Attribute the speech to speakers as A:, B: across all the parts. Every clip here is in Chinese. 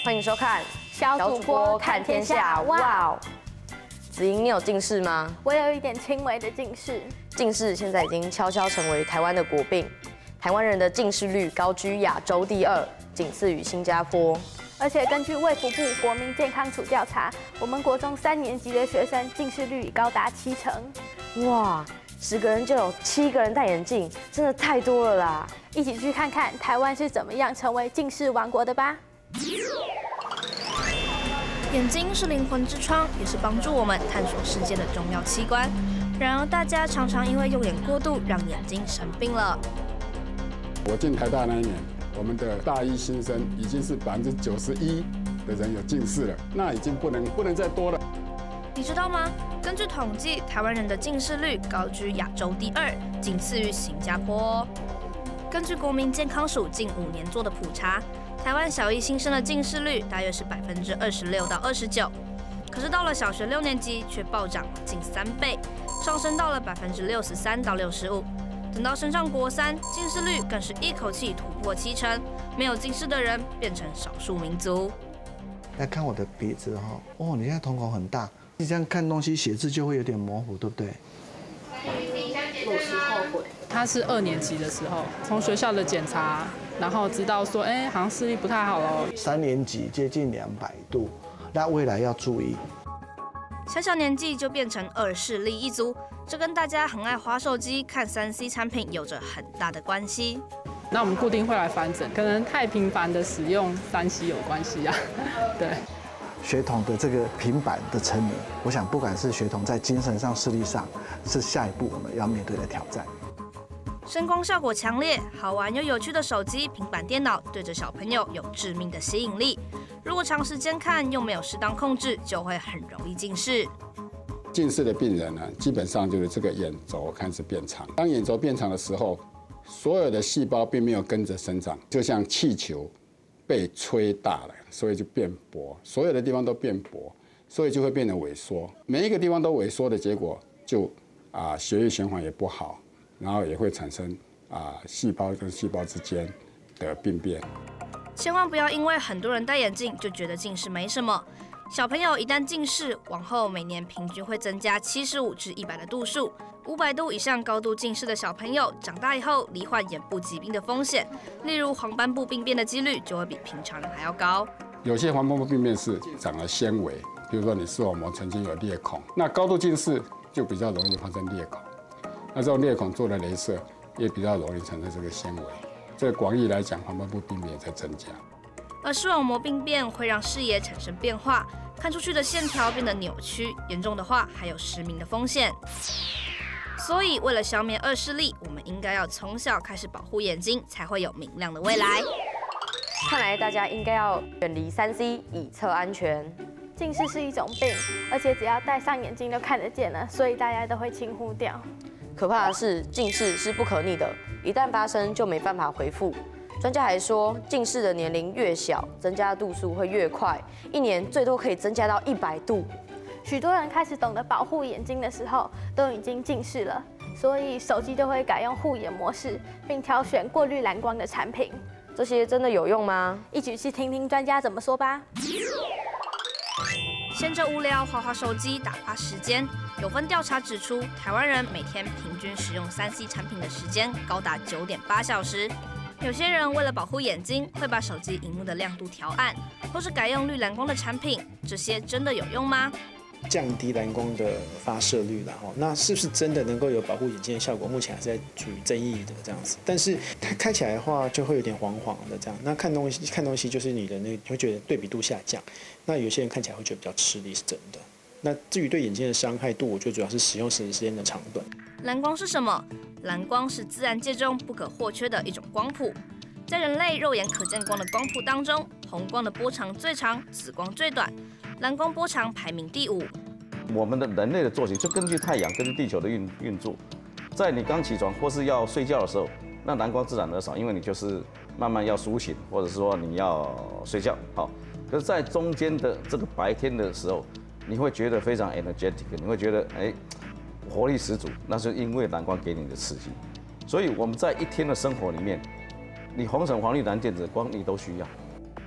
A: 欢迎收看
B: 小主播看天下。哇哦，
A: 子莹，你有近视吗？
B: 我有一点轻微的近视。
A: 近视现在已经悄悄成为台湾的国病，台湾人的近视率高居亚洲第2，仅次于新加坡。
B: 而且根据卫福部国民健康署调查，我们国中3年级的学生近视率高达70%。
A: 哇，10个人就有7个人戴眼镜，真的太多了啦！
B: 一起去看看台湾是怎么样成为近视王国的吧。
C: 眼睛是灵魂之窗，也是帮助我们探索世界的重要器官。然而，大家常常因为用眼过度，让眼睛生病了。
D: 我进台大那一年，我们的大一新生已经是91%的人有近视了，那已经不能再多了。
C: 你知道吗？根据统计，台湾人的近视率高居亚洲第2，仅次于新加坡哦。根据国民健康署近5年做的普查，台湾小一新生的近视率大约是26%到29%，可是到了小学6年级却暴涨近3倍，上升到了63%到65%。等到升上国3，近视率更是一口气突破70%，没有近视的人变成少数民族。
E: 来看我的鼻子哈，哦，你现在瞳孔很大，你这样看东西写字就会有点模糊，对不对？
B: 有时后悔。
F: 他是2年级的时候，从学校的检查，然后知道说，好像视力不太好喽。
E: 3年级接近200度，那未来要注意。
C: 小年纪就变成2视力一族，这跟大家很爱滑手机、看3C 产品有着很大的关系。
F: 那我们固定会来翻诊，可能太频繁的使用3C 有关系啊。对。
E: 学童的这个平板的沉迷，我想不管是学童在精神上、视力上，是下一步我们要面对的挑战。
C: 声光效果强烈、好玩又有趣的手机、平板电脑，对着小朋友有致命的吸引力。如果长时间看又没有适当控制，就会很容易近视。
D: 近视的病人呢，基本上就是这个眼轴开始变长。当眼轴变长的时候，所有的细胞并没有跟着生长，就像气球被吹大了，所以就变薄，所有的地方都变薄，所以就会变得萎缩。每一个地方都萎缩的结果，就血液循环也不好，然后也会产生细胞跟细胞之间的病变。
C: 千万不要因为很多人戴眼镜就觉得近视没什么。小朋友一旦近视，往后每年平均会增加75至100的度数。500度以上高度近视的小朋友，长大以后罹患眼部疾病的风险，例如黄斑部病变的几率就会比平常人还要高。
D: 有些黄斑部病变是长了纤维，比如说你视网膜曾经有裂孔，那高度近视就比较容易发生裂孔。那这种裂孔做了雷射，也比较容易产生这个纤维。这广义来讲，黄斑部病变也在增加。
C: 而视网膜病变会让视野产生变化，看出去的线条变得扭曲，严重的话还有失明的风险。所以，为了消灭2视力，我们应该要从小开始保护眼睛，才会有明亮的未来。
A: 看来大家应该要远离3C，以策安全。
B: 近视是一种病，而且只要戴上眼镜就看得见了，所以大家都会轻忽掉。
A: 可怕的是，近视是不可逆的，一旦发生就没办法恢复。专家还说，近视的年龄越小，增加度数会越快，1年最多可以增加到100度。
B: 许多人开始懂得保护眼睛的时候，都已经近视了，所以手机就会改用护眼模式，并挑选过滤蓝光的产品。
A: 这些真的有用吗？
B: 一起去听听专家怎么说吧。
C: 闲着无聊滑滑手机打发时间，有份调查指出，台湾人每天平均使用3C 产品的时间高达9.8小时。有些人为了保护眼睛，会把手机荧幕的亮度调暗，或是改用绿蓝光的产品，这些真的有用吗？
G: 降低蓝光的发射率啦，那是不是真的能够有保护眼睛的效果？目前还是在处于争议的这样子。但是它开起来的话，就会有点黄黄的这样。那看东西就是你的你会觉得对比度下降。那有些人看起来会觉得比较吃力，是真的。那至于对眼睛的伤害度，我觉得主要是使用时间的长短。
C: 蓝光是什么？蓝光是自然界中不可或缺的一种光谱。在人类肉眼可见光的光谱当中，红光的波长最长，紫光最短，蓝光波长排名第5。
H: 我们的人类的作息就根据太阳、根据地球的运作，在你刚起床或是要睡觉的时候，那蓝光自然而少，因为你就是慢慢要苏醒，或者是说你要睡觉。好，可是，在中间的这个白天的时候，你会觉得非常 energetic， 你会觉得活力十足，那是因为蓝光给你的刺激。所以我们在一天的生活里面，你红橙黄绿蓝靛紫光你都需要。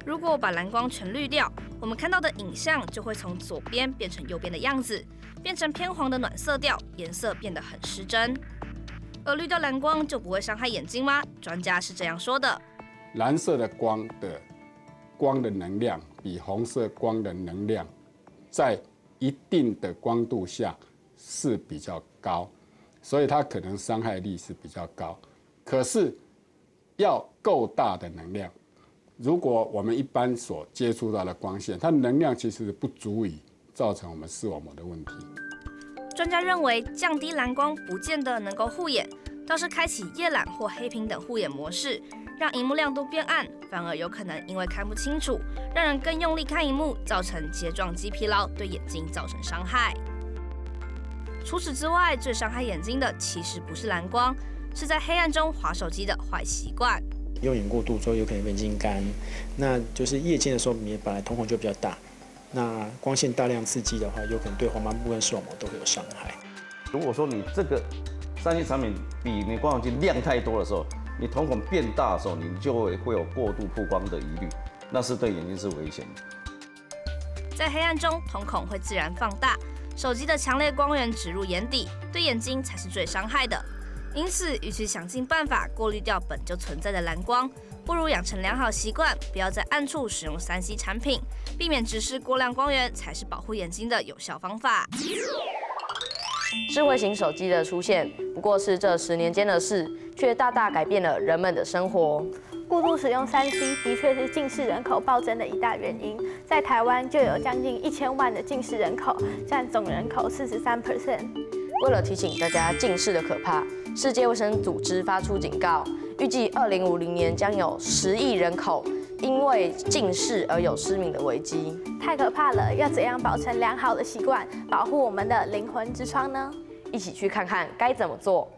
C: 如果把蓝光全滤掉，我们看到的影像就会从左边变成右边的样子，变成偏黄的暖色调，颜色变得很失真。而滤掉蓝光就不会伤害眼睛吗？专家是这样说的：
D: 蓝色的光的能量比红色光的能量，在一定的光度下是比较高，所以它可能伤害力是比较高。可是要够大的能量，如果我们一般所接触到的光线，它能量其实不足以造成我们视网膜的问题。
C: 专家认为，降低蓝光不见得能够护眼，倒是开启夜览或黑屏等护眼模式，让荧幕亮度变暗，反而有可能因为看不清楚，让人更用力看荧幕，造成睫状肌疲劳，对眼睛造成伤害。除此之外，最伤害眼睛的其实不是蓝光，是在黑暗中滑手机的坏习惯。
G: 用眼过度之后，有可能眼睛干，那就是夜间的时候，你本来瞳孔就比较大，那光线大量刺激的话，有可能对黄斑部跟视网膜都会有伤害。
H: 如果说你这个3C 产品比你光学镜亮太多的时候，你瞳孔变大的时候，你就会有过度曝光的疑虑，那是对眼睛是危险的。
C: 在黑暗中，瞳孔会自然放大，手机的强烈光源植入眼底，对眼睛才是最伤害的。因此，与其想尽办法过滤掉本就存在的蓝光，不如养成良好习惯，不要在暗处使用3C 产品，避免直视过亮光源，才是保护眼睛的有效方法。
A: 智慧型手机的出现不过是这10年间的事，却大大改变了人们的生活。
B: 过度使用3C 的确是近视人口暴增的一大原因。在台湾就有将近1000万的近视人口，占总人口43%。
A: 为了提醒大家近视的可怕，世界卫生组织发出警告，预计2050年将有10亿人口因为近视而有失明的危机。
B: 太可怕了！要怎样保存良好的习惯，保护我们的灵魂之窗呢？
A: 一起去看看该怎么做。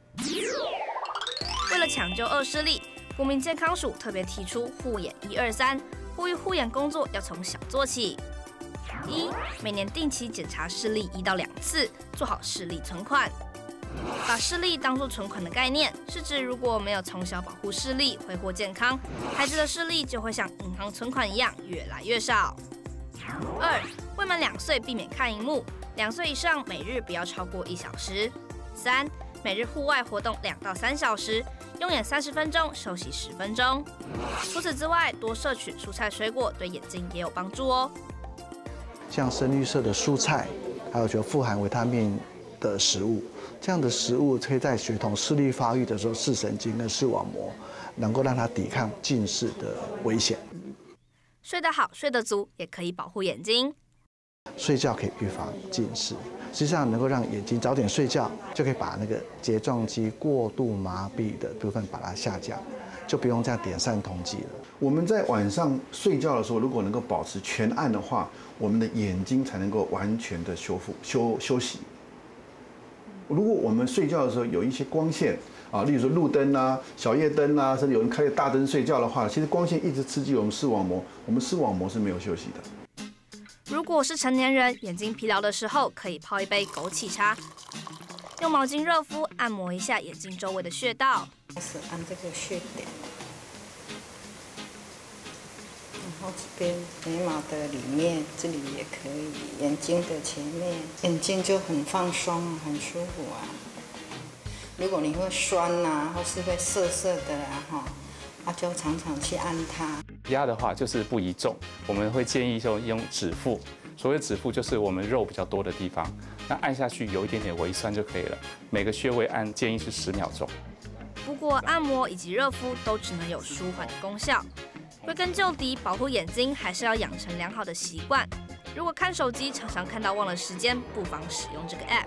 C: 为了抢救恶视力，国民健康署特别提出护眼123，呼吁护眼工作要从小做起。1、每年定期检查视力1到2次，做好视力存款。把视力当作存款的概念，是指如果没有从小保护视力，挥霍健康，孩子的视力就会像银行存款一样越来越少。2、未满2岁避免看荧幕，2岁以上每日不要超过1小时。3、每日户外活动2到3小时，用眼30分钟，休息10分钟。除此之外，多摄取蔬菜水果对眼睛也有帮助哦。
E: 像深绿色的蔬菜，还有就富含维他命的食物，这样的食物可以在学童视力发育的时候，视神经跟视网膜能够让它抵抗近视的危险。
C: 睡得好、睡得足，也可以保护眼睛。
E: 睡觉可以预防近视，实际上能够让眼睛早点睡觉，就可以把那个睫状肌过度麻痹的部分把它下降，就不用这样点散瞳剂了。
I: 我们在晚上睡觉的时候，如果能够保持全暗的话，我们的眼睛才能够完全的休息。如果我们睡觉的时候有一些光线啊，例如说路灯啊、小夜灯啊，甚至有人开着大灯睡觉的话，其实光线一直刺激我们视网膜，我们视网膜是没有休息的。
C: 如果是成年人，眼睛疲劳的时候，可以泡一杯枸杞茶，用毛巾热敷，按摩一下眼睛周围的穴道。
J: 开始按这个穴点，然后这边眉毛的里面，这里也可以，眼睛的前面，眼睛就很放松啊，很舒服啊。如果你会酸呐，或是会涩涩的啊，就常常去按它。
K: 压的话就是不宜重，我们会建议说用指腹。所谓指腹就是我们肉比较多的地方，那按下去有一点点微酸就可以了。每个穴位按建议是10秒钟。
C: 不过按摩以及热敷都只能有舒缓的功效。归根究底，保护眼睛还是要养成良好的习惯。如果看手机常常看到忘了时间，不妨使用这个 app。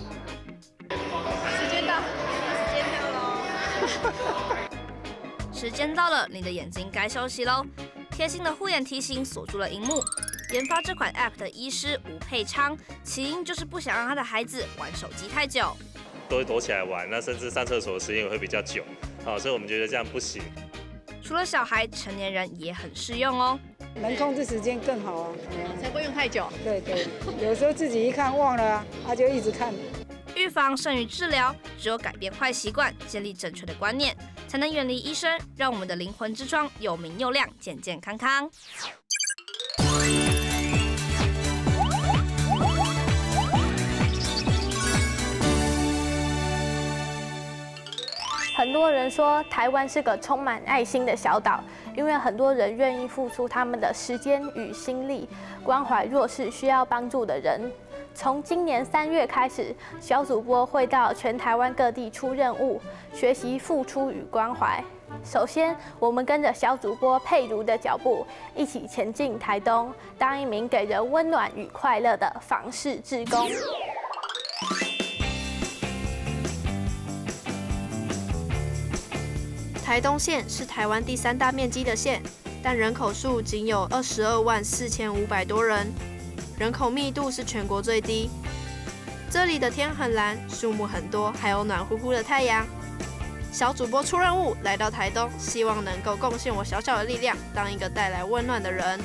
B: 时间到，时间到喽。
C: 时间到了，你的眼睛该休息喽。贴心的护眼提醒锁住了荧幕。研发这款 app 的医师吴佩昌，起因就是不想让他的孩子玩手机太久，
L: 都会躲起来玩，那甚至上厕所的时间也会比较久，所以我们觉得这样不行。
C: 除了小孩，成年人也很适用哦。
M: 能控制时间更好啊，
N: 才不会用太久。
M: 对对，有时候自己一看忘了啊，他就一直看。
C: 预防胜于治疗，只有改变坏习惯，建立正确的观念， 才能远离医生，让我们的灵魂之窗又明又亮，健健康康。
B: 很多人说台湾是个充满爱心的小岛，因为很多人愿意付出他们的时间与心力，关怀弱势需要帮助的人。从今年3月开始，小主播会到全台湾各地出任务，学习付出与关怀。首先，我们跟着小主播佩如的脚步，一起前进台东，当一名给人温暖与快乐的访视志工。
N: 台东县是台湾第3大面积的县，但人口数仅有224500多人，人口密度是全国最低。这里的天很蓝，树木很多，还有暖乎乎的太阳。小主播出任务来到台东，希望能够贡献我小小的力量，当一个带来温暖的人。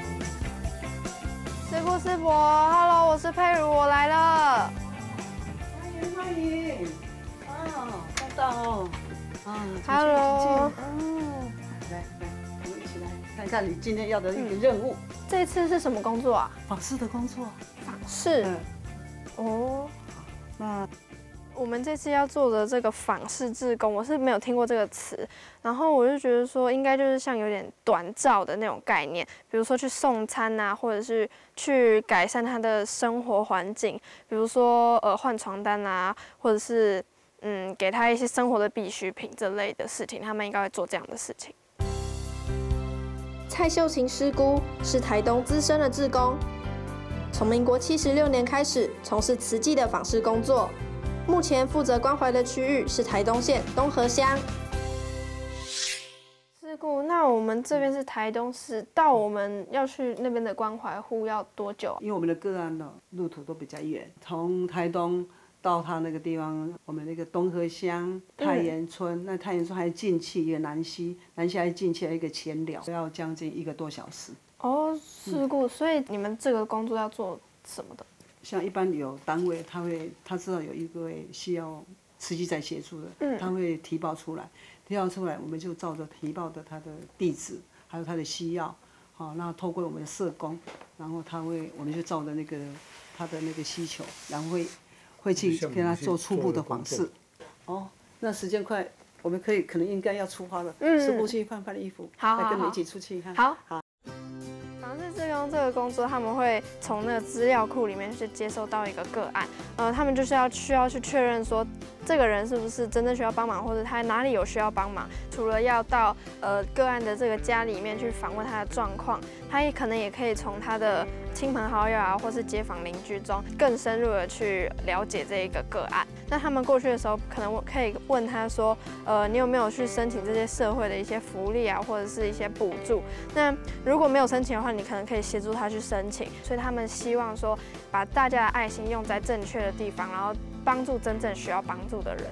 O: 师伯 ，Hello， 我是佩如，我来了。
P: 欢迎，看到哦。
O: Hello，
P: 来，我们一起来看看你今天要的一个任务。
O: 这次是什么工作啊？
P: 访视的工作。
O: 访视。哦。那我们这次要做的这个访视志工，我是没有听过这个词，然后我就觉得说，应该就是像有点短照的那种概念，比如说去送餐啊，或者是去改善他的生活环境，比如说换床单啊，或者是给他一些生活的必需品这类的事情，他们应该会做这样的事情。
N: 蔡秀琴师姑是台东资深的志工，从民国76年开始从事慈济的访视工作，目前负责关怀的区域是台东县东河乡。
O: 师姑，那我们这边是台东市，到我们要去那边的关怀户要多久？
P: 因为我们的个案呢，路途都比较远，从台东到他那个地方，我们那个东河乡太原村，那太原村还进去一个南溪还进去一个前寮，要将近1个多小时。
O: 哦，师姑，所以你们这个工作要做什么的？
P: 像一般有单位，他知道有一个需要慈济在协助的，他会提报出来，我们就照着提报的他的地址，还有他的需要，好，那透过我们的社工，然后我们就照着他的那个需求，然后会去跟他做初步的访视。哦，那时间快，我们可能应该要出发了。师傅去换衣服，来跟你一起出去哈。
O: 好。访视志工这个工作，他们会从那个资料库里面去接收到一个个案，他们就是需要去确认说这个人是不是真正需要帮忙，或者他哪里有需要帮忙。除了要到个案的这个家里面去访问他的状况，他也可能也可以从他的亲朋好友啊，或是街坊邻居中更深入的去了解这一个案。那他们过去的时候，可能可以问他说，你有没有去申请这些社会的一些福利啊，或者是一些补助？那如果没有申请的话，你可能可以协助他去申请。所以他们希望说，把大家的爱心用在正确的地方，然后帮助真正需要帮助的人。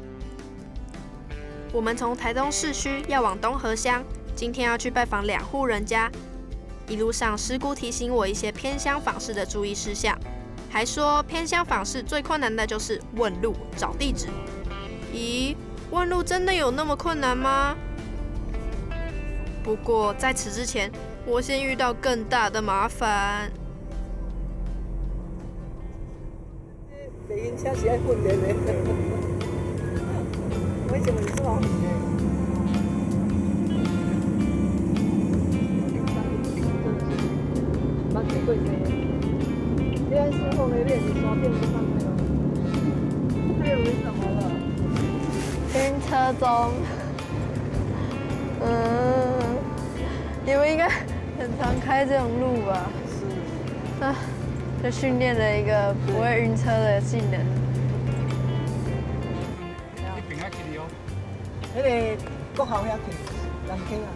N: 我们从台东市区要往东河乡，今天要去拜访2户人家。一路上，师姑提醒我一些偏乡访视的注意事项，还说偏乡访视最困难的就是问路、找地址。咦，问路真的有那么困难吗？不过在此之前，我先遇到更大的麻烦。
P: 坐晕车是要训练的，为什么是哦？蛮贵贵的，你按师傅的练习刷电就上去了。还有什么了？
O: 晕车中。你们应该很常开这种路吧？是。啊，就训练了一个不会晕车的技能。
Q: 你平安去的哦。
P: 那个国校遐去，南京啊。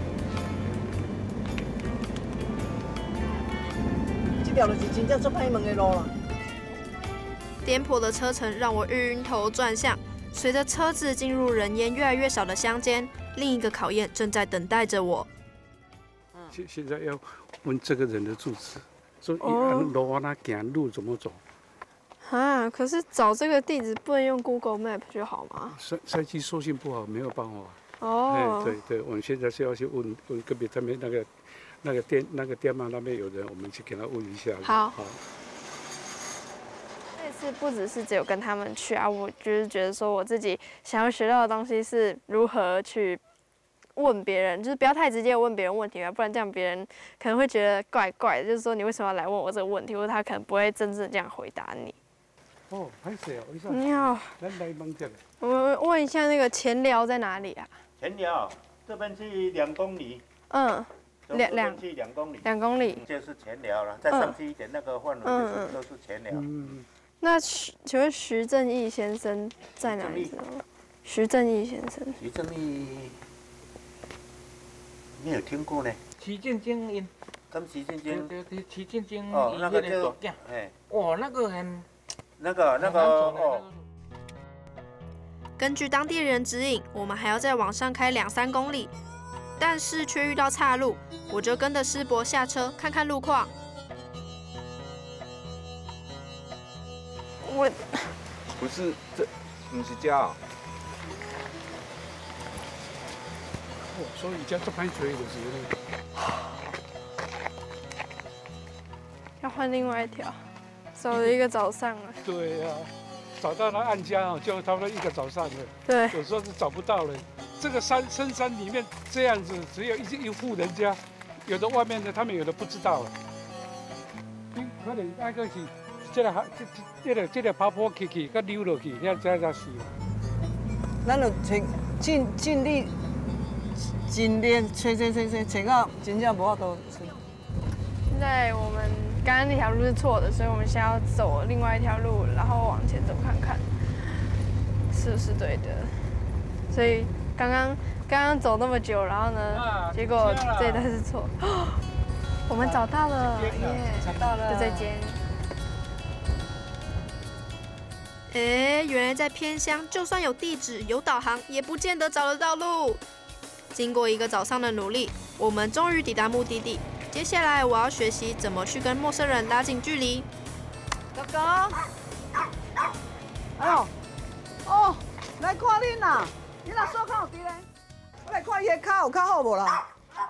P: 这条就是真正做歹问的路了。
N: 颠簸的车程让我晕头转向。随着车子进入人烟越来越少的乡间，另一个考验正在等待着我。
Q: 现在要问这个人的住址，说路往哪行，路怎么走？
O: 啊，可是找这个地址不能用 Google Map 就好吗？
Q: 山区收信不好，没有办法。
O: 哦。
Q: 对，我们现在是要去问隔壁那边那个店嘛，那边有人，我们去给他问一下。
O: 好。这次不只是只有跟他们去啊，我就是觉得说我自己想要学到的东西是如何去问别人，就是不要太直接问别人问题啊，不然这样别人可能会觉得怪怪的，就是说你为什么要来问我这个问题，或者他可能不会真正这样回答你。
Q: 哦，拍摄哦，
O: 你好，
Q: 来帮这个。
O: 我们问一下那个前寮在哪里啊？
R: 前寮这边去2公里。
O: 嗯。
R: 去2公里。
O: 2公里。
R: 就是前寮了，再上去一点那个范围都是前寮。
O: 那请问徐正义先生在哪里？徐正义先生。
R: 徐正义没有听过呢。
S: 徐正英。
R: 跟徐正英。
S: 对，徐正英。
R: 哦，那个就
S: 哦，那个很。
R: 那个哦。
N: 根据当地人指引，我们还要再往上开2-3公里，但是却遇到岔路，我就跟着师伯下车看看路况。
O: 我
T: 不是这，不是家哦。
Q: 所以家这排水就是
O: 要换另外一条，走了一个早上了。
Q: 对呀，找到了岸家哦，就差不多1个早上了。
O: 对，
Q: 有时候是找不到了。这个深山里面这样子，只有一户人家，有的外面的他们有的不知道。可能那个是。这个爬坡起，佮溜落去，遐才是。
P: 咱就尽力找到真正无法度。
O: 现在我们刚刚那条路是错的，所以我们现在要走另外一条路，然后往前走看看，是不是对的？所以刚刚走那么久，然后呢，结果这一段是错。我们找到了，耶！
P: 找到了，
O: 就这间。
N: 原来在偏乡，就算有地址、有导航，也不见得找得到路。经过1个早上的努力，我们终于抵达目的地。接下来我要学习怎么去跟陌生人拉近距离。
P: 哥哥，哎呦，哦，来看恁啦，你若手铐有伫咧，我来看伊个脚有较好无啦？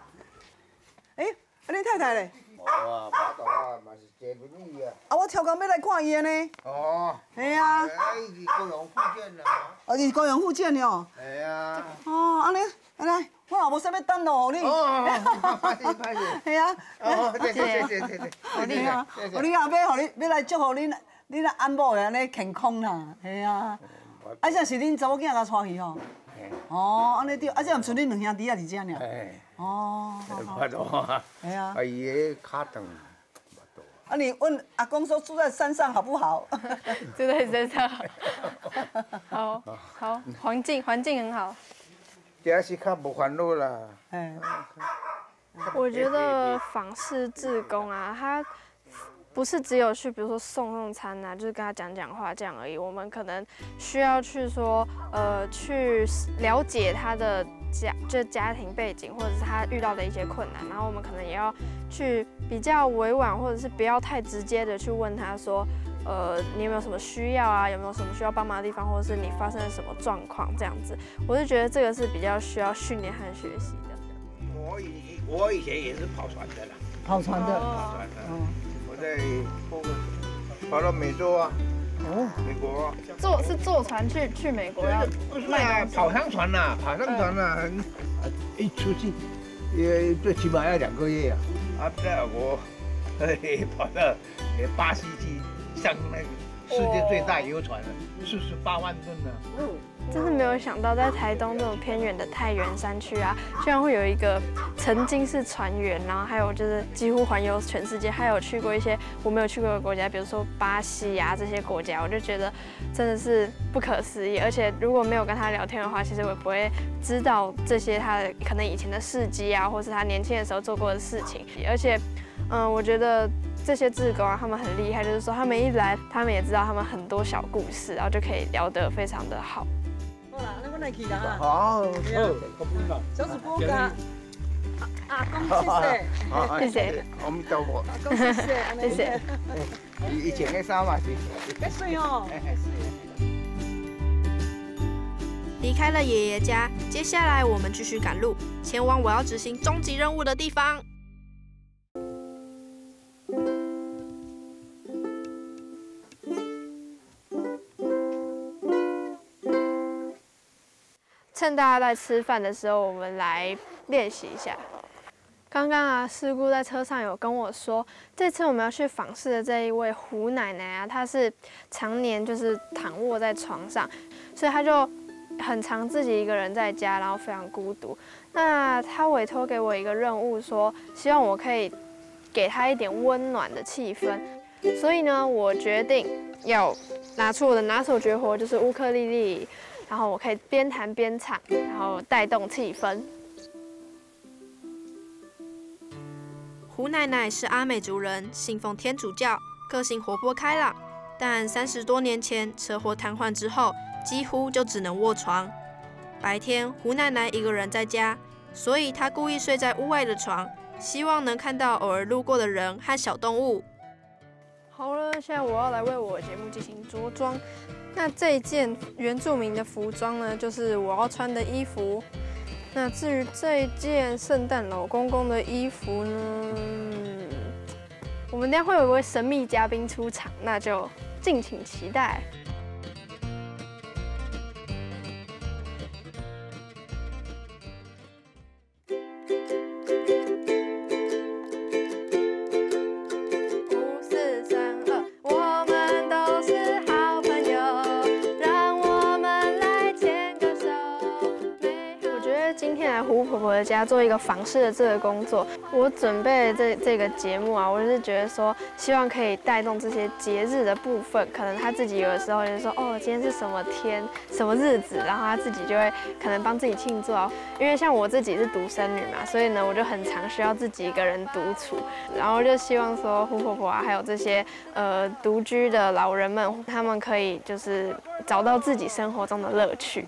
P: 恁太太咧？
U: 无啊，爸爸啊，嘛是坐轮椅啊。
P: 我超工要来看伊的呢。
U: 哦。
P: 系啊。
U: 伊是高雄复健的。
P: 哦，伊是高雄复健的哦。
U: 系啊。
P: 哦，安尼，来，我也无啥要等咯，你。
U: 哦，歹势。
P: 系啊。
U: 哦，谢。
P: 你啊，你也要来祝福恁阿某安尼健康啦，系啊。啊，这是恁查某囝甲带去吼。哦，安尼对，啊，这唔剩恁2兄弟啊，是这样尔。哦，
U: 好多。
P: 系啊。
U: 啊，伊个脚长。
P: 啊，你问阿公说住在山上好不好？
O: 住在山上。好，环境很好。
U: 这是较无烦恼啦。
O: 我觉得访视志工啊，他不是只有去，比如说送餐啊，就是跟他讲话这样而已。我们可能需要去说，去了解他的家庭背景，或者是他遇到的一些困难，然后我们可能也要去比较委婉，或者是不要太直接的去问他说，你有没有什么需要啊？有没有什么需要帮忙的地方，或者是你发生了什么状况这样子？我是觉得这个是比较需要训练和学习的。
U: 我以前也是跑船的啦。
P: 跑船的。
U: 我在跑到美洲啊。美国啊。
O: 坐船去美国要卖
U: 跑商船呐，一出去也最起码要2个月啊。那我跑到巴西去上那个世界最大游船了，48万吨呢。
O: 真是没有想到，在台东这种偏远的太原山区啊，居然会有一个曾经是船员，然后还有就是几乎环游全世界，还有去过一些我没有去过的国家，比如说巴西啊这些国家，我就觉得真的是不可思议。而且如果没有跟他聊天的话，其实我也不会知道这些他的可能以前的事迹啊，或是他年轻的时候做过的事情。而且，我觉得这些志工啊，他们很厉害，就是说他们一来，他们也知道他们很多小故事，然后就可以聊得非常的好。
P: 好啦，那我来去啦。
U: 好，
P: 小主播噶，
M: 啊，恭喜
U: 谢谢，阿弥陀佛，
M: 恭喜谢谢。
U: 以前的衫嘛是，
M: 别水哦。
N: 离开了爷爷家，接下来我们继续赶路，前往我要执行终极任务的地方。
O: 趁大家在吃饭的时候，我们来练习一下。刚刚啊，师姑在车上有跟我说，这次我们要去访视的这一位胡奶奶啊，她是常年就是躺卧在床上，所以她就很常自己一个人在家，然后非常孤独。那她委托给我一个任务，说希望我可以给她一点温暖的气氛。所以呢，我决定要拿出我的拿手绝活，就是乌克丽丽。然后我可以边弹边唱，然后带动气氛。
N: 胡奶奶是阿美族人，信奉天主教，个性活泼开朗。但30多年前车祸瘫痪之后，几乎就只能卧床。白天胡奶奶一个人在家，所以她故意睡在屋外的床，希望能看到偶尔路过的人和小动物。
O: 好了，现在我要来为我的节目进行着装。那这一件原住民的服装呢，就是我要穿的衣服。那至于这一件圣诞老公公的衣服呢，我们等下会有一位神秘嘉宾出场，那就敬请期待。胡婆婆的家做一个访视的这个工作，我准备这个节目啊，我就是觉得说，希望可以带动这些节日的部分。可能他自己有的时候就说，哦，今天是什么天，什么日子，然后他自己就会可能帮自己庆祝啊。因为像我自己是独生女嘛，所以呢，我就很常需要自己一个人独处，然后就希望说胡婆婆啊，还有这些独居的老人们，他们可以就是找到自己生活中的乐趣。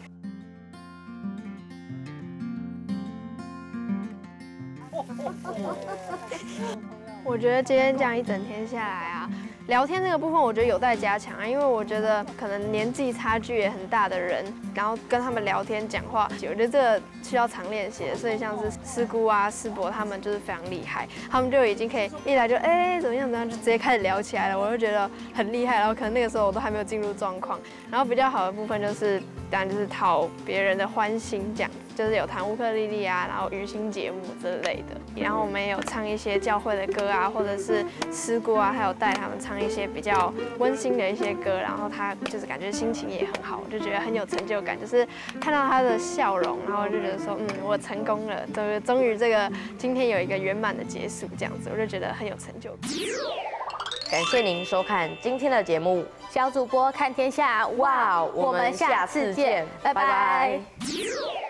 O: 我觉得今天这样一整天下来啊，聊天这个部分我觉得有待加强啊，因为我觉得可能年纪差距也很大的人，然后跟他们聊天讲话，我觉得这个需要常练习的。所以像是师姑啊、师伯他们就是非常厉害，他们就已经可以一来就怎么样就直接开始聊起来了，我就觉得很厉害。然后可能那个时候我都还没有进入状况。然后比较好的部分就是当然就是讨别人的欢心，这样就是有弹乌克丽丽啊，然后娱心节目之类的。然后我们也有唱一些教会的歌啊，或者是师姑啊，还有带他们唱一些比较温馨的一些歌，然后他就是感觉心情也很好，我就觉得很有成就感，就是看到他的笑容，然后就觉得说，我成功了，终于这个今天有一个圆满的结束，这样子我就觉得很有成就感。
A: 感谢您收看今天的节目，
B: 小主播看天下，哇，我们下次见，拜拜。